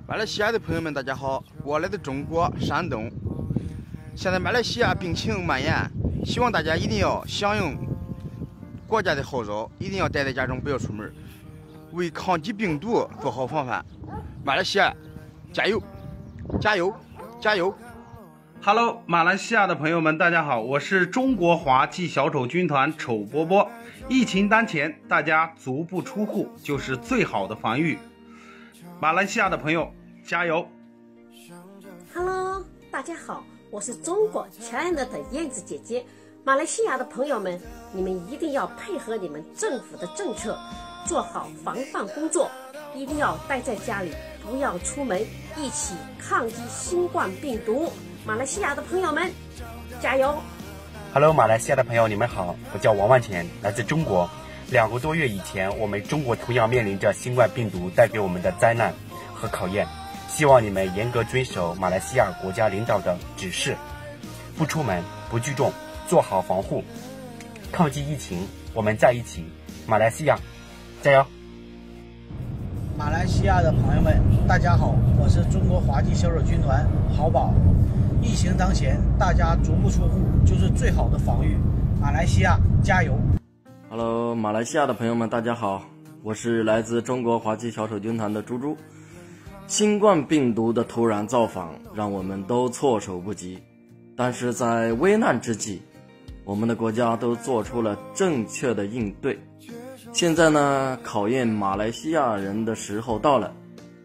马来西亚的朋友们，大家好！我来自中国山东，现在马来西亚病情蔓延，希望大家一定要响应国家的号召，一定要待在家中，不要出门，为抗击病毒做好防范。马来西亚，加油！加油！加油 ！Hello， 马来西亚的朋友们，大家好，我是中国滑稽小丑军团丑波波。疫情当前，大家足不出户就是最好的防御。马来西亚的朋友，加油 ！Hello， 大家好，我是中国亲爱的燕子姐姐。马来西亚的朋友们，你们一定要配合你们政府的政策，做好防范工作，一定要待在家里，不要出门，一起抗击新冠病毒。马来西亚的朋友们，加油 ！Hello， 马来西亚的朋友，你们好，我叫王万钱，来自中国。2个多月以前，我们中国同样面临着新冠病毒带给我们的灾难和考验，希望你们严格遵守马来西亚国家领导的指示，不出门，不聚众，做好防护，抗击疫情，我们在一起。马来西亚，加油！ 马来西亚的朋友们，大家好，我是中国滑稽小丑军团郝宝。疫情当前，大家足不出户就是最好的防御。马来西亚，加油！ Hello， 马来西亚的朋友们，大家好，我是来自中国滑稽小丑军团的猪猪。新冠病毒的突然造访让我们都措手不及，但是在危难之际，我们的国家都做出了正确的应对。现在呢，考验马来西亚人的时候到了，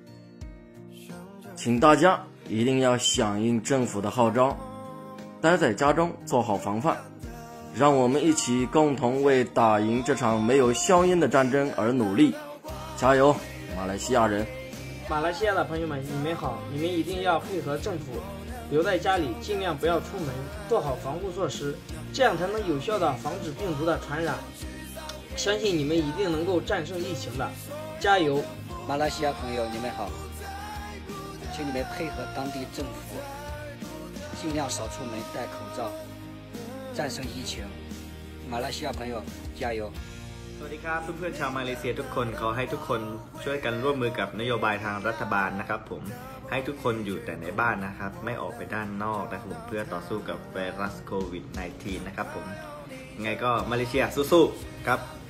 请大家一定要响应政府的号召，待在家中做好防范。让我们一起共同为打赢这场没有硝烟的战争而努力，加油，马来西亚人！ 马来西亚的朋友们，你们好，你们一定要配合政府，留在家里，尽量不要出门，做好防护措施，这样才能有效的防止病毒的传染。相信你们一定能够战胜疫情的，加油！ 马来西亚朋友，你们好，请你们配合当地政府，尽量少出门，戴口罩。 战胜疫情马来西亚朋友加油สวัสดีครับเพื่อนๆชาวมาเลเซียทุกคนขอให้ทุกคนช่วยกันร่วมมือกับนโยบายทางรัฐบาลนะครับผมให้ทุกคนอยู่แต่ในบ้านนะครับไม่ออกไปด้านนอกนะครับผมเพื่อต่อสู้กับไวรัสโควิด -19 นะครับผมยังไงก็มาเลเซียสู้ๆครับ